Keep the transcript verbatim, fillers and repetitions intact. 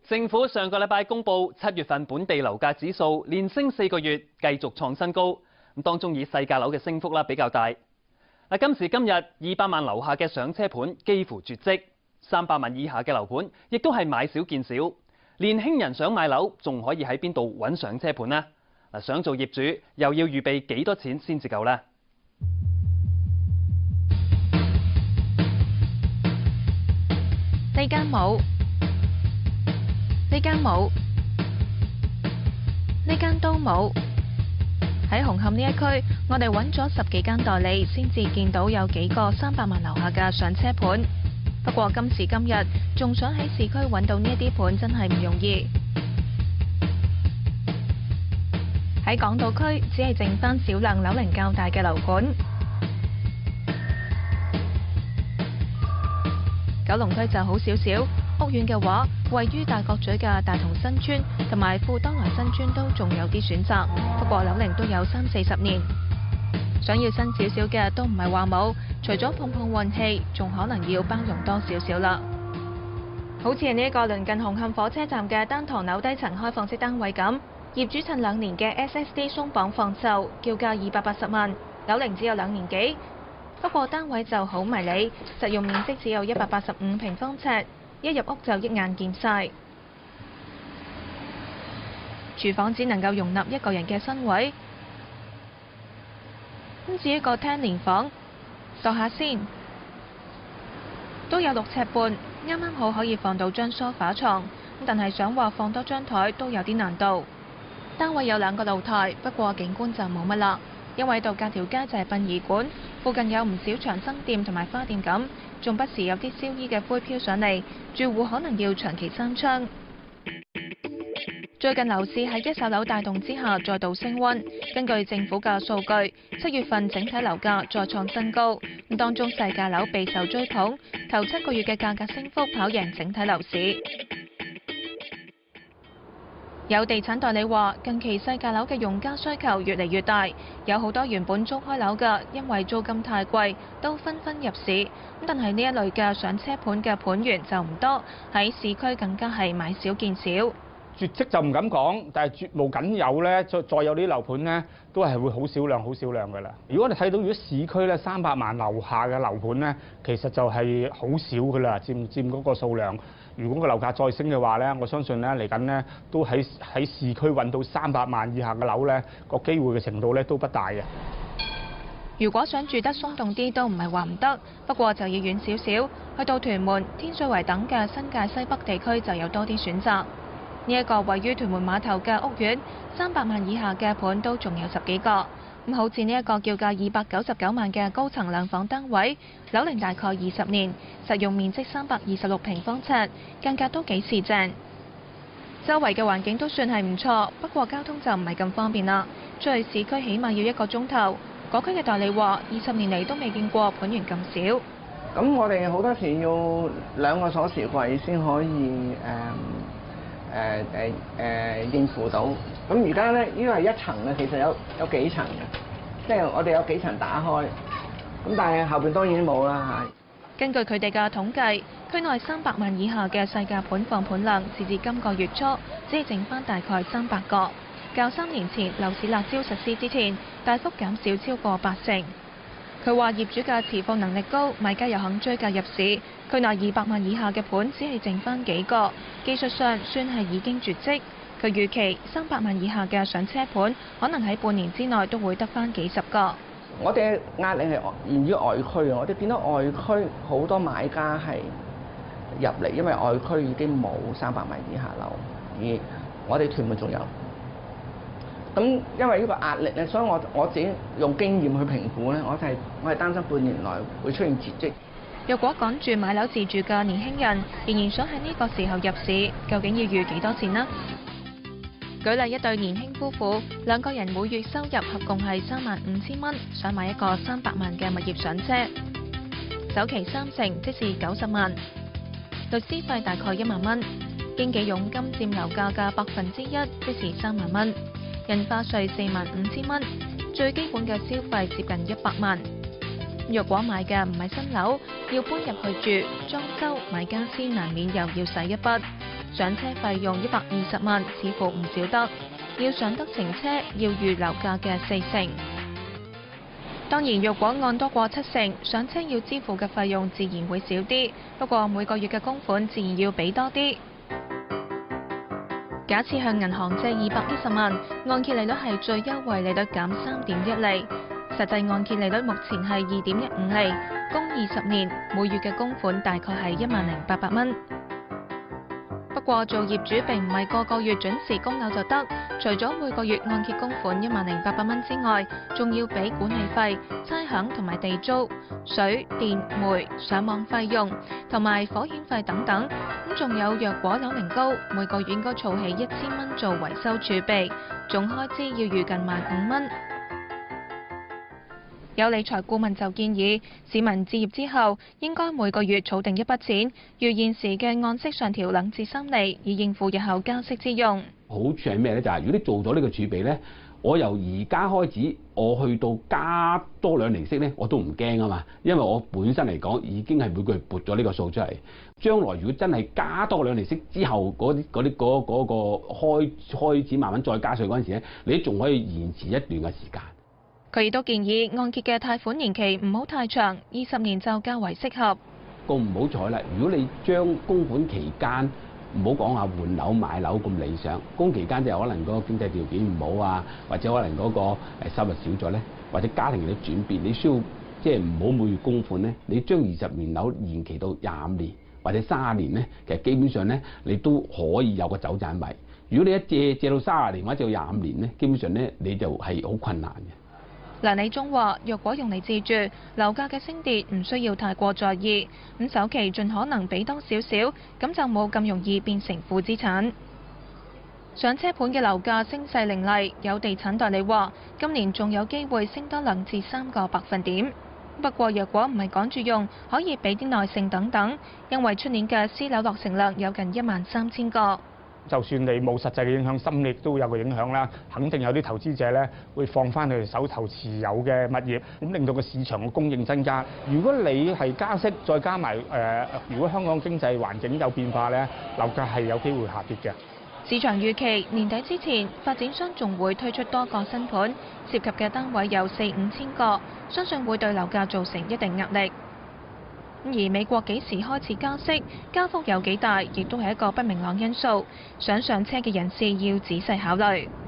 政府上個禮拜公布七月份本地樓價指數連升四個月，繼續創新高。咁當中以細價樓嘅升幅啦比較大。嗱，今時今日二百萬樓下嘅上車盤幾乎絕跡，三百萬以下嘅樓盤亦都係買少見少。年輕人想買樓，仲可以喺邊度揾上車盤呢？嗱，想做業主又要預備幾多錢先至夠呢？ 呢間冇，呢間冇，呢間都冇。喺紅磡呢一區，我哋揾咗十幾間代理，先至見到有幾個三百萬樓下嘅上車盤。不過今時今日，仲想喺市區揾到呢一啲盤，真係唔容易。喺港島區，只係剩返少量樓齡較大嘅樓盤。九龍區就好少少，屋苑嘅話，位於大角咀嘅大同新村同埋富德來新村都仲有啲選擇，不過樓齡都有三四十年。想要新少少嘅都唔係話冇，除咗碰碰運氣，仲可能要包容多少少啦。好似呢一個鄰近紅磡火車站嘅單幢樓低層開放式單位咁，業主趁兩年嘅 S S D 鬆綁放售，叫價二百八十萬，樓齡只有兩年幾。不過單位就好迷你，實用面積只有一百八十五平方尺，一入屋就一眼見晒。廚房只能夠容納一個人嘅身位。咁至於個廳連房，度下先，都有六尺半，啱啱好可以放到張梳化床。但係想話放多張台都有啲難度。單位有兩個露台，不過景觀就冇乜啦。因為度隔條街就係殯儀館，附近有唔少長生店同埋花店咁，仲不時有啲燒衣嘅灰飄上嚟，住戶可能要長期閂窗。最近樓市喺一手樓帶動之下再度升溫，根據政府嘅數據，七月份整體樓價再創新高，咁當中細價樓備受追捧，頭七個月嘅價格升幅跑贏整體樓市。有地產代理話，近期細價樓嘅用家需求越嚟越大，有好多原本租開樓嘅，因為租金太貴，都紛紛入市。咁但係呢一類嘅上車盤嘅盤源就唔多，喺市區更加係買少見少。 絕跡就唔敢講，但係絕無僅有咧，再再有啲樓盤咧，都係會好少量、好少量㗎啦。如果你睇到如果市區咧三百萬樓下嘅樓盤咧，其實就係好少㗎啦，佔佔嗰個數量。如果個樓價再升嘅話咧，我相信咧嚟緊咧都喺喺市區揾到三百萬以下嘅樓咧，個機會嘅程度咧都不大嘅。 如果想住得鬆動啲都唔係話唔得，不過就要遠少少，去到屯門、天水圍等嘅新界西北地區就有多啲選擇。呢一個位於屯門碼頭嘅屋苑，三百萬以下嘅盤都仲有十幾個。咁好似呢一個叫價二百九十九萬嘅高層兩房單位，樓齡大概二十年，實用面積三百二十六平方尺，間隔都幾時正。周圍嘅環境都算係唔錯，不過交通就唔係咁方便啦。出去市區起碼要一個鐘頭。嗰區嘅代理話，二十年嚟都未見過盤源咁少。 咁我哋好多時要兩個鎖匙櫃先可以誒。誒誒誒應付到，咁而家咧呢個係一層嘅，其實有有幾層嘅，即係我哋有幾層打開，咁但係後邊當然冇啦嚇。 根據佢哋嘅統計，區內三百萬以下嘅細價盤放盤量，截至今個月初，只係剩翻大概三百個，較三年前樓市辣招實施之前大幅減少超過八成。佢話業主嘅持貨能力高，買家又肯追價入市。區內二百萬以下嘅盤只係剩翻幾個，技術上算係已經絕跡。佢預期三百萬以下嘅上車盤可能喺半年之內都會得翻幾十個。 我哋嘅壓力係源於外區啊！我哋見到外區好多買家係入嚟，因為外區已經冇三百萬以下樓，而我哋屯門仲有。咁因為呢個壓力咧，所以我我自己用經驗去評估咧，我係我係擔心半年內會出現絕跡。 若果趕住買樓自住嘅年輕人仍然想喺呢個時候入市，究竟要預幾多錢呢？舉例一對年輕夫婦，兩個人每月收入合共係三萬五千蚊，想買一個三百萬嘅物業上車，首期三成即是九十萬，律師費大概一萬蚊，經紀佣金佔樓價嘅百分之一，即是三萬蚊，印花稅四萬五千蚊，最基本嘅消費接近一百萬。若果買嘅唔係新樓，要搬入去住、裝修、買家私，難免又要使一筆。 上車費用一百二十萬，似乎唔少得。要上得程車，要預樓價嘅四成。當然，若果按多過七成，上車要支付嘅費用自然會少啲，不過每個月嘅供款自然要俾多啲。假設向銀行借二百一十萬，按揭利率係最優惠利率減三點一厘，實際按揭利率目前係二點一五厘，供二十年，每月嘅供款大概係一萬零八百蚊。不過做業主並唔係個個月準時供樓就得，除咗每個月按揭供款一萬零八百蚊之外，仲要俾管理費、差餉同埋地租、水電煤、上網費用同埋火險費等等。咁仲有若果樓齡高，每個月應該儲起一千蚊做維修儲備，總開支要預近萬五蚊。有理財顧問就建議，市民置業之後應該每個月儲定一筆錢，預現時嘅按息上調兩至三厘，以應付日後加息之用。 好處係咩咧？就係、是、如果你做咗呢個儲備咧，我由而家開始，我去到加多兩厘息咧，我都唔驚啊嘛，因為我本身嚟講已經係每個月撥咗呢個數出嚟。將來如果真係加多兩厘息之後，嗰啲嗰啲嗰嗰個開開始慢慢再加稅嗰陣時咧，你仲可以延遲一段嘅時間。 佢亦都建議按揭嘅貸款年期唔好太長，二十年就較為適合。 個唔好彩啦，如果你將供款期間唔好講話換樓買樓咁理想，供期間就可能嗰個經濟條件唔好啊，或者可能嗰個誒收入少咗咧，或者家庭嘅轉變，你需要即係唔好每月供款咧，你將二十年樓延期到廿五年或者三十年咧，其實基本上咧你都可以有個走盞位。如果你一借借到三十年或者借到廿五年咧，基本上咧你就係好困難嘅。 梁理中話：若果用嚟自住，樓價嘅升跌唔需要太過在意，咁首期盡可能俾多少少，咁就冇咁容易變成負資產。上車盤嘅樓價升勢凌厲，有地產代理話，今年仲有機會升多兩至三個百分點。不過若果唔係趕住用，可以俾啲耐性等等，因為出年嘅私樓落成量有近一萬三千個。 就算你冇實際嘅影響，心理都有個影響啦。肯定有啲投資者咧會放翻佢哋手頭持有嘅物業，咁令到個市場嘅供應增加。如果你係加息，再加埋誒、呃，如果香港經濟環境有變化咧，樓價係有機會下跌嘅。 市場預期年底之前，發展商仲會推出多個新盤，涉及嘅單位有四五千個，相信會對樓價造成一定壓力。而美國幾時開始加息，加幅有幾大，亦都係一個不明朗因素，想上車嘅人士要仔細考慮。